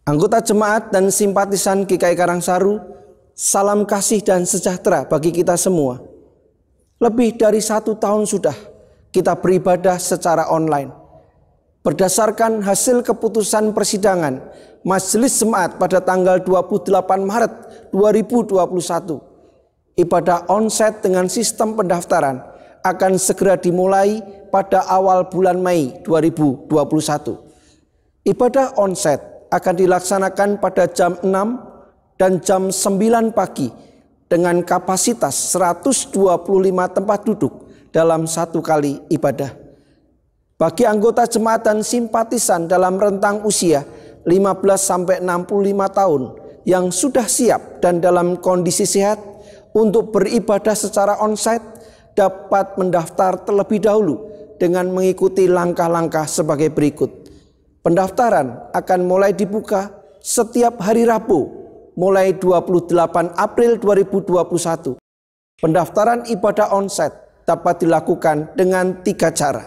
Anggota jemaat dan simpatisan GKI Karangsaru, salam kasih dan sejahtera bagi kita semua. Lebih dari 1 tahun sudah kita beribadah secara online. Berdasarkan hasil keputusan persidangan Majelis Jemaat pada tanggal 28 Maret 2021, ibadah onsite dengan sistem pendaftaran akan segera dimulai pada awal bulan Mei 2021. Ibadah onsite akan dilaksanakan pada jam 6 dan jam 9 pagi dengan kapasitas 125 tempat duduk dalam satu kali ibadah. Bagi anggota jemaat dan simpatisan dalam rentang usia 15-65 tahun yang sudah siap dan dalam kondisi sehat untuk beribadah secara onsite dapat mendaftar terlebih dahulu dengan mengikuti langkah-langkah sebagai berikut. Pendaftaran akan mulai dibuka setiap hari Rabu mulai 28 April 2021. Pendaftaran ibadah onsite dapat dilakukan dengan 3 cara.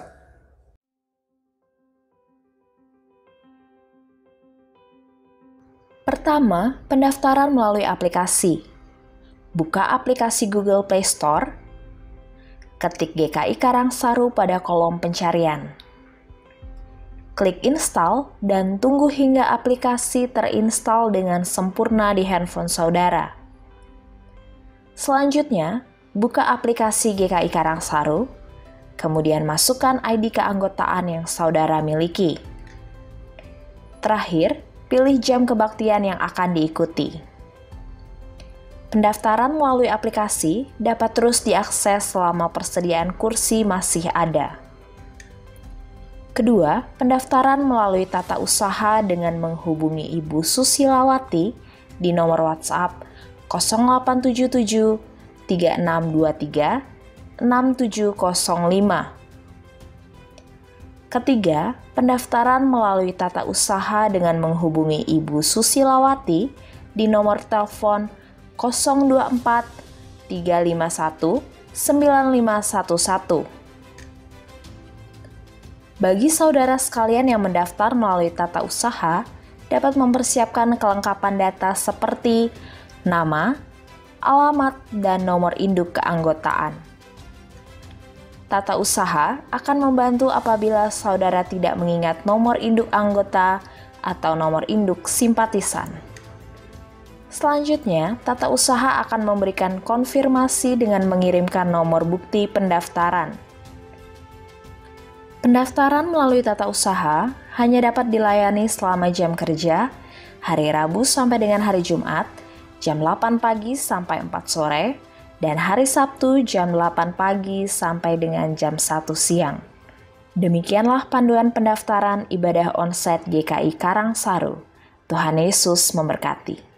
Pertama, pendaftaran melalui aplikasi. Buka aplikasi Google Play Store, ketik GKI Karangsaru pada kolom pencarian. Klik install dan tunggu hingga aplikasi terinstall dengan sempurna di handphone saudara. Selanjutnya, buka aplikasi GKI Karangsaru, kemudian masukkan ID keanggotaan yang saudara miliki. Terakhir, pilih jam kebaktian yang akan diikuti. Pendaftaran melalui aplikasi dapat terus diakses selama persediaan kursi masih ada. Kedua, pendaftaran melalui tata usaha dengan menghubungi Ibu Susilawati di nomor WhatsApp 0877 3623 6705. Ketiga, pendaftaran melalui tata usaha dengan menghubungi Ibu Susilawati di nomor telepon 024 351 9511. Bagi saudara sekalian yang mendaftar melalui tata usaha, dapat mempersiapkan kelengkapan data seperti nama, alamat, dan nomor induk keanggotaan. Tata usaha akan membantu apabila saudara tidak mengingat nomor induk anggota atau nomor induk simpatisan. Selanjutnya, tata usaha akan memberikan konfirmasi dengan mengirimkan nomor bukti pendaftaran. Pendaftaran melalui tata usaha hanya dapat dilayani selama jam kerja, hari Rabu sampai dengan hari Jumat, jam 8 pagi sampai 4 sore, dan hari Sabtu jam 8 pagi sampai dengan jam 1 siang. Demikianlah panduan pendaftaran ibadah onsite GKI Karangsaru. Tuhan Yesus memberkati.